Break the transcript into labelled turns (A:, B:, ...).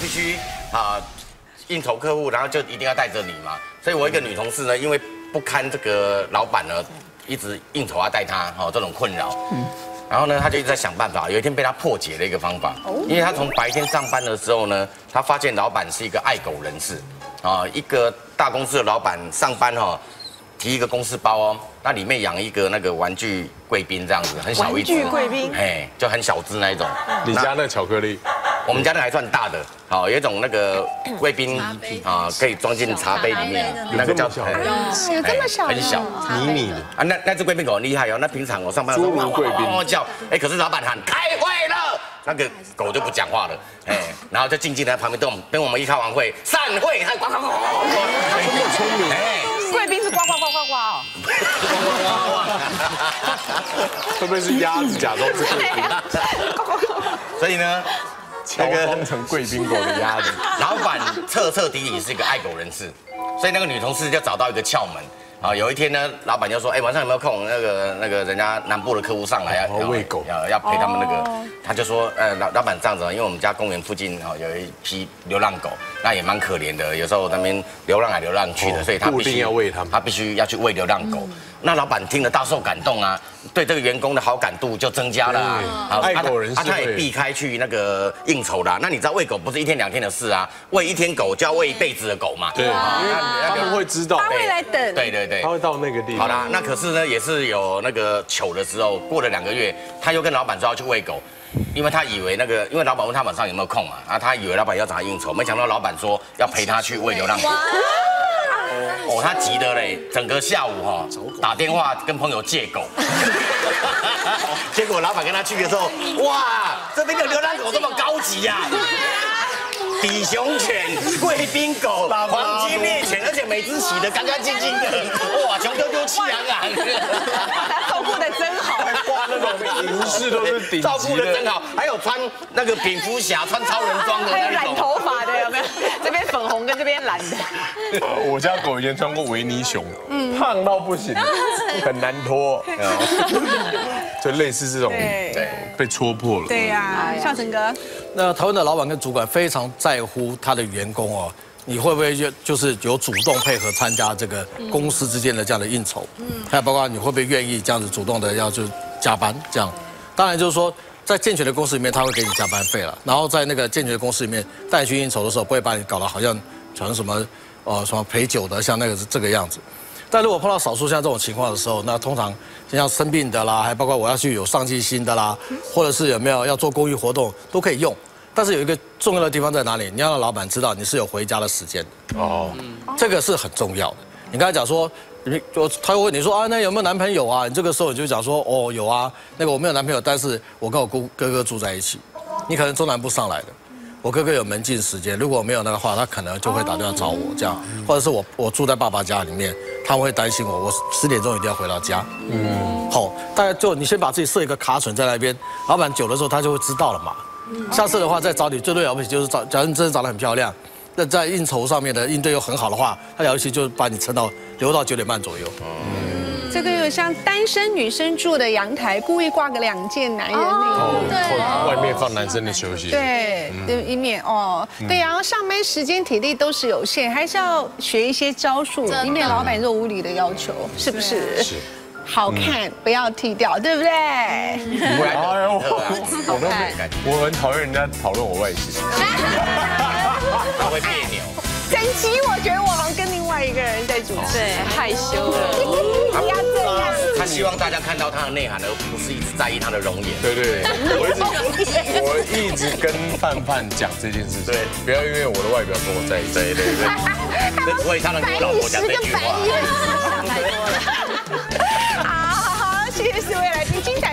A: 必须应酬客户，然后就一定要带着你嘛。所以我一个女同事呢，因为不堪这个老板呢一直应酬要带她这种困扰，然后呢，她就一直在想办法。有一天被她破解了一个方法，因为她从白天上班的时候呢，她发现老板是一个爱狗人士一个大公司的老板上班提一个公司包哦，那里面养一个那个玩具贵宾这样子，很小一只。玩具
B: 贵宾，
A: 哎，就很小只那一种。
C: 你家那巧克力？
A: 我们家那还算大的，有一种那个贵宾可以装进茶杯里面，那个叫
B: 有这么小，
A: 很小，
C: 迷你的
A: 啊。那只贵宾狗很厉害哦，那平常我上班的时候
C: 侏儒贵宾
A: 汪汪叫，可是老板喊开会了，那个狗就不讲话了，然后就静静在旁边等我们一开完会散会，它呱呱呱呱呱，
C: 这么聪明，
B: 贵宾是呱呱呱呱呱哦。
C: 会不会是鸭子假装是贵宾？
A: 所以呢，
C: 乔装成贵宾狗的鸭子。
A: 老板彻彻底底是一个爱狗人士，所以那个女同事就找到一个窍门。有一天呢，老板就说：“晚上有没有空？那个人家南部的客户上来要
C: 喂狗，
A: 要陪他们那个。”他就说：“老板这样子，因为我们家公园附近有一批流浪狗，那也蛮可怜的，有时候那边流浪来流浪去的，所以他
C: 固定要喂他们，
A: 他必须要去喂流浪狗。那老板听了大受感动啊，对这个员工的好感度就增加了
C: 爱狗人士，
A: 他也避开去那个应酬啦。那你知道喂狗不是一天两天的事啊，喂一天狗就要喂一辈子的狗嘛。
C: 对，因为他们会知道，
B: 他会来等。
A: 对，
C: 他会到那个地方。
A: 好啦，那可是呢，也是有那个糗的时候，过了2个月，他又跟老板说要去喂狗。因为他以为因为老板问他晚上有没有空嘛，他以为老板要找他应酬，没想到老板说要陪他去喂流浪狗。他急得嘞，整个下午打电话跟朋友借狗，结果老板跟他去的时候，哇，这边的流浪狗这么高级呀！比熊犬、贵宾狗、黄金猎犬，而且每只洗得干干净净的，哇，熊赳赳气昂昂，
B: 照顾得真好，
C: 哇，那种银饰都是顶级的，
A: 照顾得真好，还有穿那个蝙蝠侠、穿超人装的，
B: 还有染头发的，有没有？这边粉红跟这边蓝的。
C: 我家狗以前穿过维尼熊，胖到不行，很难拖，就类似这种被戳破了。
B: 对呀，孝成哥。
D: 那台湾的老板跟主管非常在乎他的员工哦，你会不会就是有主动配合参加这个公司之间的这样的应酬？还有包括你会不会愿意这样子主动的要就加班这样？当然就是说，在健全的公司里面，他会给你加班费了，然后在那个健全的公司里面带你去应酬的时候，不会把你搞得好像什么陪酒的，像那个是这个样子。但如果碰到少数像这种情况的时候，那通常像生病的啦，还包括我要去有上进心的啦，或者是有没有要做公益活动都可以用。但是有一个重要的地方在哪里？你要让老板知道你是有回家的时间的哦，这个是很重要的。你刚才讲说，他会问你说那有没有男朋友啊？你这个时候你就讲说有啊，那个我没有男朋友，但是我跟我哥哥住在一起。你可能中南部上来的。我哥哥有门禁时间，如果没有那个话，他可能就会打电话找我这样，或者是我住在爸爸家里面，他们会担心我10点钟一定要回到家。好，大概就你先把自己设一个卡榫在那边，老板久的时候他就会知道了嘛。下次的话再找你，最多了不起就是假如你真的长得很漂亮，那在应酬上面的应对又很好的话，他了不起就把你留到9点半左右。
B: 这个有像单身女生住的阳台，故意挂个2件男人内衣，
C: 外面放男生的休息。
B: 对，以免对，然后上班时间体力都是有限，还是要学一些招数，以免老板这种无理的要求，是不是？是。好看，不要剃掉，对不对？
C: 不会，我很讨厌人家讨论我外形，
A: 他会别扭。
B: 整集我觉得我好像跟另外一个人在主持，
E: 对，害羞了。
B: 不要这样。
A: 他希望大家看到他的内涵，而不是一直在意他的容颜。
C: 对，我一直跟范范讲这件事情，对，不要因为我的外表跟我在一起。
A: 对，所以他能跟我老婆讲这句话。
B: 好，谢谢4位来宾，精彩。